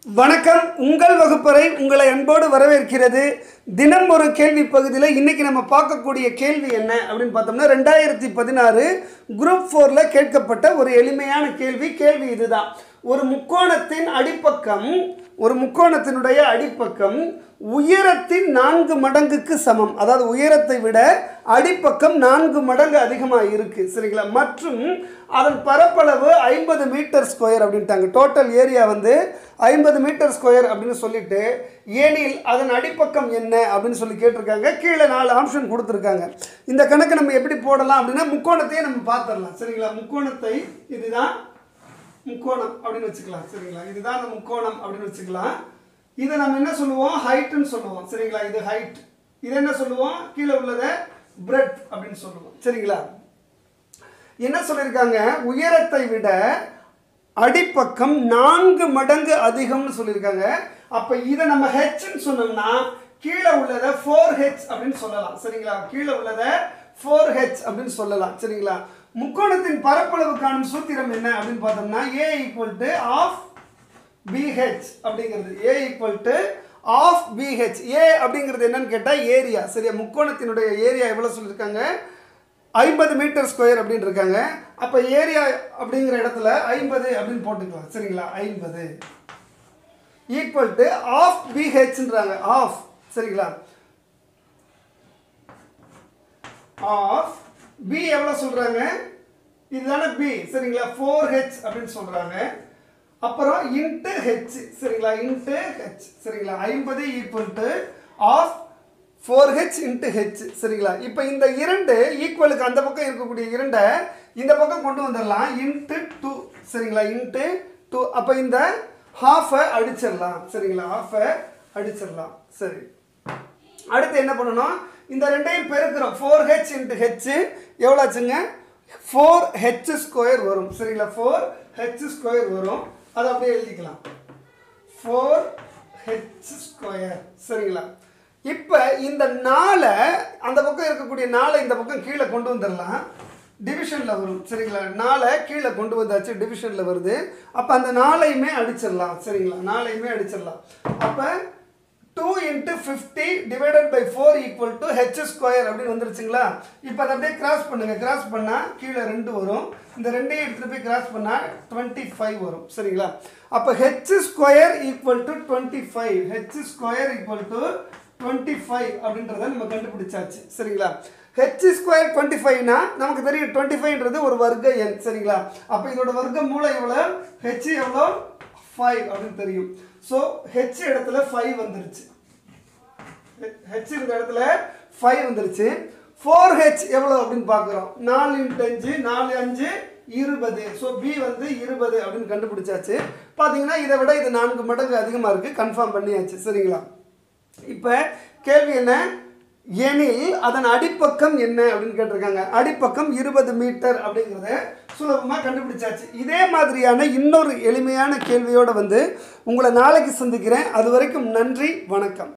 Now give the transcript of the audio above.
வணக்கம். உங்கள் வகுப்பறை உங்களை அன்போடு வரவேற்கிறது. தினம் ஒரு கேள்வி பகுதியில் இன்றைக்கி நம்ம பார்க்கக்கூடிய கேள்வி என்ன அப்படின்னு பார்த்தோம்னா 2016 குரூப் 4ல் கேட்கப்பட்ட ஒரு எளிமையான கேள்வி இதுதான். ஒரு முக்கோணத்தின் அடிப்பக்கம் முக்கோணத்தினுடைய அடிப்பக்கம் உயரத்தின் 4 மடங்குக்கு சமம். அதாவது உயரத்தை விட அடிப்பக்கம் 4 மடங்கு அதிகமாக இருக்குது, சரிங்களா? மற்றும் அதன் பரப்பளவு 50 மீட்டர் ஸ்கொயர் அப்படின்ட்டாங்க. டோட்டல் ஏரியா வந்து 50 மீட்டர் ஸ்கொயர் அப்படின்னு சொல்லிட்டு, ஏனில் அதன் அடிப்பக்கம் என்ன அப்படின்னு சொல்லி கேட்டிருக்காங்க. கீழே 4 ஆப்ஷன் கொடுத்துருக்காங்க. இந்த கணக்கு நம்ம எப்படி போடலாம் அப்படின்னா முக்கோணத்தையே நம்ம பார்த்துடலாம், சரிங்களா? முக்கோணத்தை இதுதான் முக்கோணம் அப்படின்னு வச்சுக்கலாம், சரிங்களா? இதுதான் அந்த முக்கோணம் அப்படின்னு வச்சுக்கலாம். இதை நம்ம என்ன சொல்லுவோம்? ஹைட்டுன்னு சொல்லுவோம், சரிங்களா? இது ஹைட். இதை என்ன சொல்லுவோம்? கீழே உள்ளதை பிரெட் அப்படின்னு சொல்லுவோம், சரிங்களா? என்ன சொல்லியிருக்காங்க? உயரத்தை விட அடிப்பக்கம் 4 மடங்கு அதிகம்னு சொல்லியிருக்காங்க. அப்போ இதை நம்ம ஹெச்ன்னு சொன்னோம்னா கீழே உள்ளதை 4h அப்படின்னு சொல்லலாம், சரிங்களா? கீழே உள்ளதை 4h அப்படின்னு சொல்லலாம், சரிங்களா? முக்கோணத்தின் பரப்பளவு காணும் சூத்திரம் என்ன அப்படின்னு பார்த்தோம்னா A = ½ BH அப்படிங்கிறது. A = ½ BH. A அப்படிங்கிறது என்னன்னு கேட்டால் ஏரியா, சரியா? முக்கோணத்தினுடைய ஏரியா எவ்வளோ சொல்லியிருக்காங்க? 50 மீட்டர் ஸ்கொயர் அப்படின்னு இருக்காங்க. அப்போ ஏரியா அப்படிங்கிற இடத்துல 50 அப்படின்னு போட்டுக்கலாம், சரிங்களா? 50 = ½ BHன்றாங்க. ஆஃப், சரிங்களா? ஆஃப் B எவ்வளோ சொல்கிறாங்க? இதுதானே B, சரிங்களா? 4h அப்படின்னு சொல்கிறாங்க. அப்புறம் இன்ட்டு ஹெச், சரிங்களா? இன்ட்டு ஹெச், சரிங்களா? 50 = ½ 4h × h, சரிங்களா? இப்போ இந்த இரண்டு ஈக்குவலுக்கு அந்த பக்கம் இருக்கக்கூடிய இரண்டை இந்த பக்கம் கொண்டு வந்துடலாம். இன்ட்டு 2, சரிங்களா? இன்ட்டு 2. அப்போ இந்த ஹாஃபை அடிச்சிடலாம், சரிங்களா? ஹாஃபை அடிச்சிடலாம். சரி, அடுத்து என்ன பண்ணணும்? இந்த ரெண்டையும் பெருக்கிறோம். 4h × h எவ்வளோ ஆச்சுங்க? 4h² வரும், சரிங்களா? 4h² வரும். அதை அப்படியே எழுதிக்கலாம், 4h², சரிங்களா? இப்போ இந்த 4 அந்த பக்கம் இருக்கக்கூடிய 4 இந்த பக்கம் கீழே கொண்டு வந்துடலாம். டிவிஷனில் வரும், சரிங்களா? 4 கீழே கொண்டு வந்தாச்சு, டிவிஷனில் வருது. அப்போ அந்த 4ஐயுமே அடிச்சிடலாம், சரிங்களா? 4ஐயுமே அடிச்சிடலாம். அப்போ 2 × 50 ÷ 4 = h² அப்படின்னு வந்துருச்சுங்களா? இப்போ அதை அப்படியே கிராஸ் பண்ணுங்க. கிராஸ் பண்ணால் கீழே 2 வரும். இந்த ரெண்டையும் எடுத்துகிட்டு போய் கிராஸ் பண்ணால் 25 வரும், சரிங்களா? அப்போ h² = 25. h² = 25 அப்படின்றத நம்ம கண்டுபிடிச்சாச்சு, சரிங்களா? h² 25னா நமக்கு தெரியும் 25ன்றது ஒரு வர்க்க எண், சரிங்களா? அப்போ இதோட வர்க்க மூலம் எவ்வளோ? h எவ்வளோ? 5 அப்படின்னு தெரியும். ஸோ h இடத்துல 5 வந்துருச்சு. h இந்த இடத்துல 5 வந்துருச்சு. 4h எவ்வளோ அப்படின்னு பார்க்குறோம். 4 × 5 4 5 20. ஸோ b வந்து 20 அப்படின்னு கண்டுபிடிச்சாச்சு. பார்த்தீங்கன்னா இதை விட இது 4 மடங்கு அதிகமாக இருக்குது, கன்ஃபார்ம் பண்ணியாச்சு, சரிங்களா? இப்போ கேள்வி என்ன? எனில் அதன் அடிப்பக்கம் என்ன அப்படின்னு கேட்டிருக்காங்க. அடிப்பக்கம் 20 மீட்டர் அப்படிங்கிறத சுலபமாக கண்டுபிடிச்சாச்சு. இதே மாதிரியான இன்னொரு எளிமையான கேள்வியோடு வந்து உங்களை நாளைக்கு சந்திக்கிறேன். அது வரைக்கும் நன்றி, வணக்கம்.